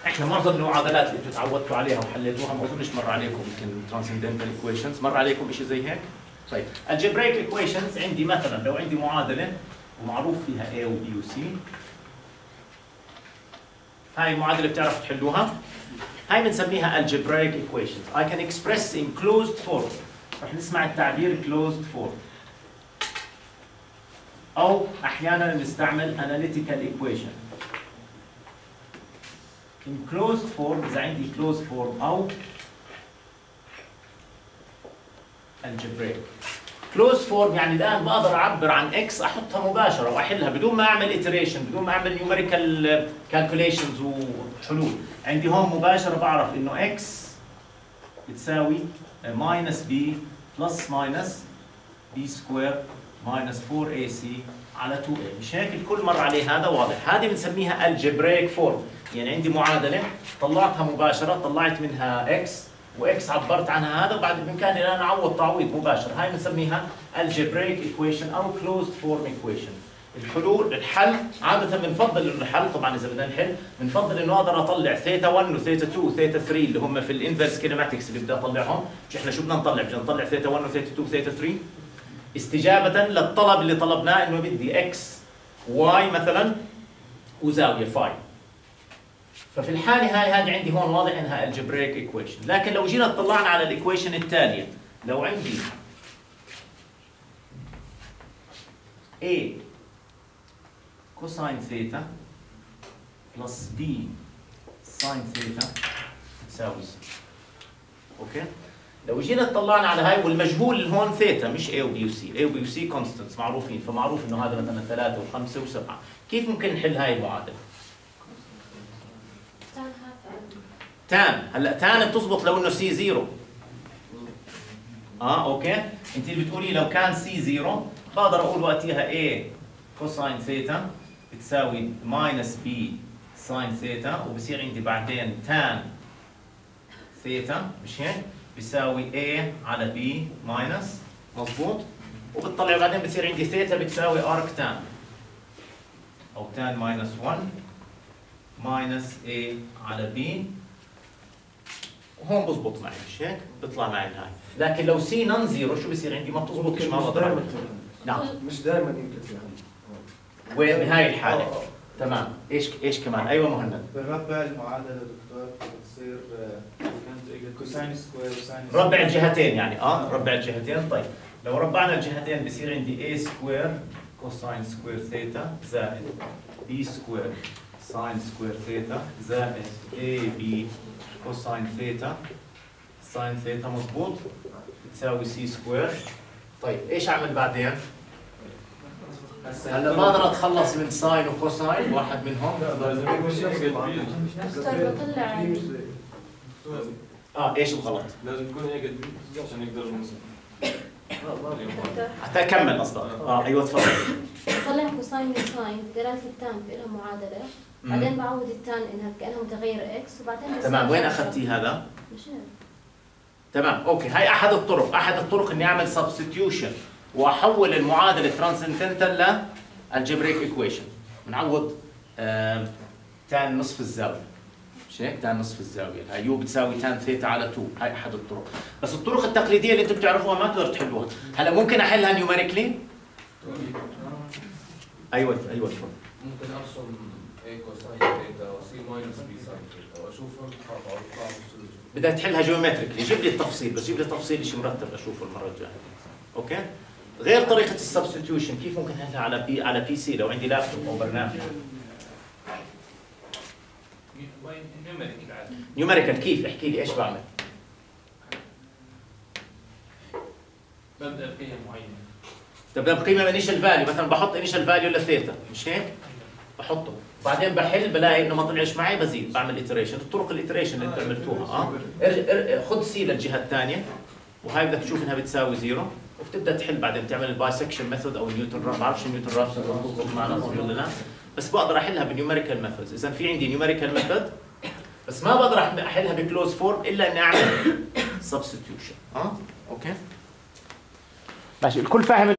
احنا معظم المعادلات اللي انتم تعودتوا عليها وحليتوها ما اظنش مر عليكم يمكن ترانسندنتال ايكويشنز، مر عليكم شيء زي هيك؟ طيب الجبريك ايكويشنز عندي مثلا لو عندي معادله ومعروف فيها A و B و C، هاي المعادله بتعرفوا تحلوها؟ هاي بنسميها algebraic equations. I can express in closed form. رح نسمع التعبير closed form. أو أحيانا نستعمل analytical equation. In closed form إذا عندي closed form أو algebraic. closed form يعني الآن بقدر أعبر عن x أحطها مباشرة وأحلها بدون ما أعمل iteration، بدون ما أعمل numerical calculations وحلول. عندي هون مباشرة بعرف إنه x بتساوي minus b plus minus b square minus 4ac على 2a. مش هيك الكل مر عليه هذا واضح. هذه بنسميها algebraic form. يعني عندي معادلة طلعتها مباشرة، طلعت منها x واكس عبرت عنها هذا، وبعد بامكاني انا اعوض تعويض مباشر. هاي بنسميها algebraic equation او closed form equation. الحل عاده بنفضل انه الحل، طبعا اذا بدنا نحل بنفضل انه اقدر اطلع ثيتا 1 وثيتا 2 وثيتا 3 اللي هم في الانفرس كينيماتكس اللي بدي اطلعهم. مش احنا شو بدنا نطلع؟ بدنا نطلع ثيتا 1 وثيتا 2 وثيتا 3 استجابه للطلب اللي طلبناه انه بدي اكس واي مثلا وزاويه فاي. ففي الحالة هاي هذه عندي هون واضح انها algebraic equation. لكن لو جينا اطلعنا على الايكويشن التالية، لو عندي A cosine ثيتا بلس B sin ثيتا تساوي C. اوكي؟ لو جينا اطلعنا على هاي والمجهول اللي هون ثيتا مش A و B و C، A و B و C constants معروفين، فمعروف انه هذا مثلا 3 و5 و7. كيف ممكن نحل هاي المعادلة؟ تان، هلا تان بتزبط لو انه سي زيرو. اوكي، انت اللي بتقولي لو كان سي زيرو بقدر اقول وقتها A كوساين ثيتا بتساوي ماينس B ساين ثيتا، وبصير عندي بعدين تان ثيتا مش هيك؟ بيساوي A على B ماينس، مضبوط؟ وبتطلع بعدين بصير عندي ثيتا بتساوي ارك تان او تان ماينس 1 ماينس A على B، وهون بزبط معي مش هيك؟ بيطلع معي هاي. لكن لو سي نون زيرو شو بصير عندي؟ ما بتزبطش، ما بقدر اعمل. نعم مش دائما يمكن يعني. وين بهاي الحالة؟ تمام، ايش كمان؟ ايوه مهند. بنربع المعادلة دكتور بتصير كوساين سكوير وساين ربع الجهتين يعني ربع الجهتين. طيب لو ربعنا الجهتين بصير عندي A سكوير كوساين سكوير ثيتا زائد B سكوير ساين سكوير ثيتا زائد AB كوساين ثيتا ساين ثيتا، مضبوط؟ بتساوي سي سكوير. طيب ايش اعمل بعدين؟ هلا ما اقدر اتخلص من ساين وكوساين واحد منهم. ايش الغلط؟ لازم يكون هي قد عشان يقدر حتى اكمل قصدك. ايوه تفضل. بطلع كوساين من ساين دلالة التان في لها معادلة، بعدين بعوض التان انها كانها متغير اكس، وبعدين تمام. وين اخذتي هذا؟ مش هيك. تمام اوكي. هاي احد الطرق اني اعمل سبستيوشن واحول المعادله ترانسندنتال ل algebraic ايكويشن. بنعوض تان نصف الزاويه مش هيك؟ تان نصف الزاويه هاي يو بتساوي تان ثيتا على 2. هاي احد الطرق. بس الطرق التقليديه اللي انتم بتعرفوها ما تقدروا تحلوها. هلا ممكن احلها نيوميريكلي؟ ايوه تفضل. ممكن ارسم A كوساين ثيتا وسي ماينس بي ساين ثيتا واشوف اطلع السولوشن. بدك تحلها جيومتريكلي، جيب لي التفصيل، بس جيب لي تفصيل شيء مرتب اشوفه المره الجايه. اوكي؟ غير طريقه السبستيوشن، كيف ممكن احلها على بي سي لو عندي لابتوب او برنامج؟ نيوميريكال كيف؟ احكي لي ايش بعمل؟ ببدا بقيم معينه. ببدا بقيمه انيشال فاليو، مثلا بحط انيشال فاليو لثيتا مش هيك؟ بحطه، بعدين بحل بلاقي انه ما طلعش معي بزيد، بعمل ايتريشن. الطرق الايتريشن اللي انتم عملتوها خذ سي للجهه الثانيه وهاي بدك تشوف انها بتساوي زيرو، وبتبدا تحل بعدين تعمل البايسكشن ميثود او النيوتن رافس. ما بعرفش النيوتن رافس بتضبط معنا ولا لا، بس بقدر احلها بنيوميريكال ميثودز. اذا في عندي نيوميريكال ميثود بس ما بقدر احلها بكلوز فورم الا اني اعمل سبستيوشن. اوكي ماشي، الكل فاهم؟